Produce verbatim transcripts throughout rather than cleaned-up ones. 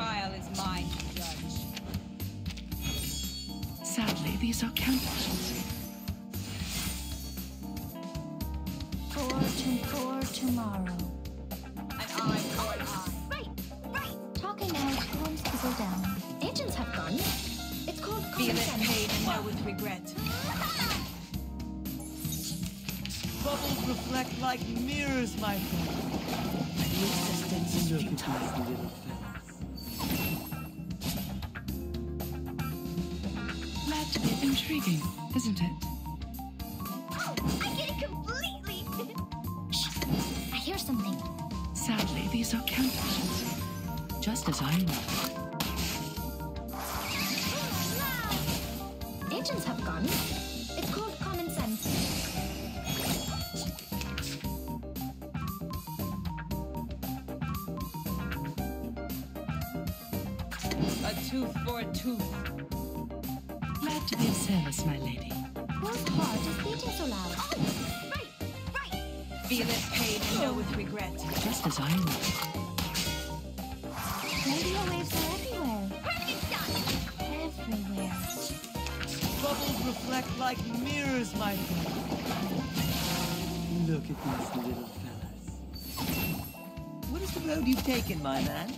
trial is mine to judge. Sadly, these are counterfeits. For, to, for tomorrow. An eye for an eye. Right, right. Talking out calms people down. Agents have guns. It's called Feel common it, sense. pain, and know it, regret. Bubbles reflect like mirrors, my friend. The existence is Look at futile. these little fellas. Glad to be intriguing, isn't it? Oh, I get it completely. Shh, I hear something. Sadly, these are counterfeits. Just as I was. Agents have guns. It's called common sense. A tooth for a tooth. Glad to be of service, my lady. Whose heart is beating so loud? Oh, right, right. Feel it, pain, and know it, regret. Just as I was. Radio waves are everywhere. Everywhere. Bubbles reflect like mirrors, my friend. Look at these little fellas. What is the road you've taken, my man?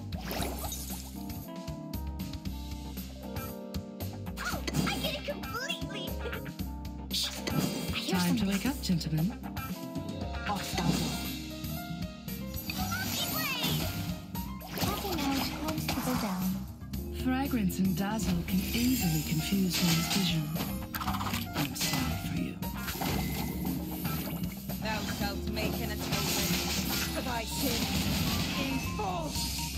Oh, I get it completely. Shh, I hear Time to something. wake up, gentlemen. Off Talking out calms people down. Fragrance and dazzle can easily confuse one's vision. I'm sorry for you. Thou shalt make an atonement for thy sin in full.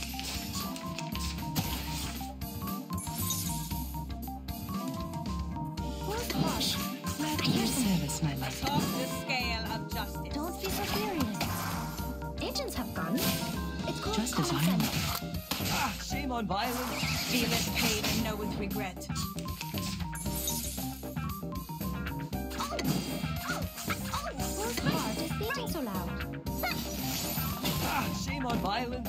Who's harsh? Glad I to be hear of something. service, my lady. Atop the scale of justice. Don't be so furious. Agents have guns. It's called Just as common I am. sense. Ah, shame on violence. Feel it, pain, and know it, regret. Whose heart is beating so loud? Ah, shame on violence.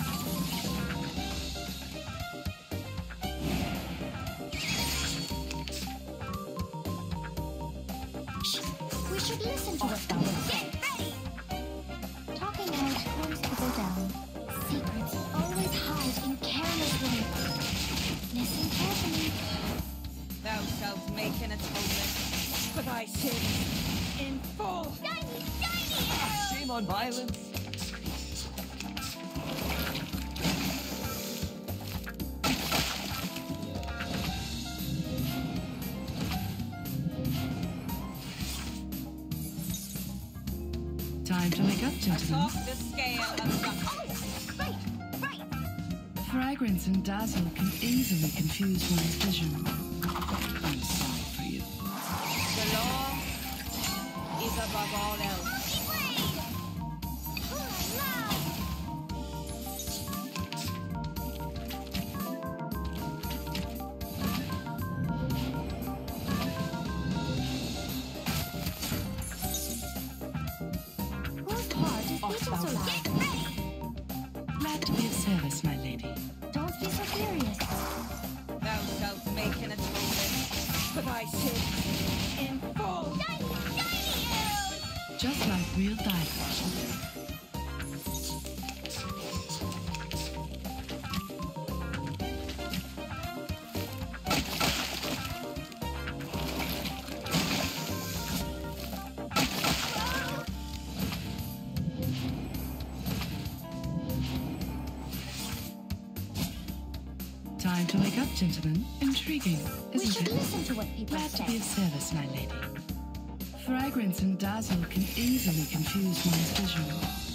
Shh, we should listen to what they will say. Talking out calms people down. Secrets always hide in careless ways. Listen carefully. Thou shalt make an atonement for thy sin in full. Ah, shame on violence. Time to wake up, gentlemen. Atop the scale of justice. Right, right. Fragrance and dazzle can easily confuse one's vision. I'm sorry for you. The law is above all else. Whose heart is beating so loud? Glad to be of service, my lady. Don't be so furious. Thou shalt make an atonement for thy sin in full. Just like real divers. Time to wake up, gentlemen. Intriguing, We isn't should it? listen to what people Glad to be say. of service, my lady. Fragrance and dazzle can easily confuse one's vision.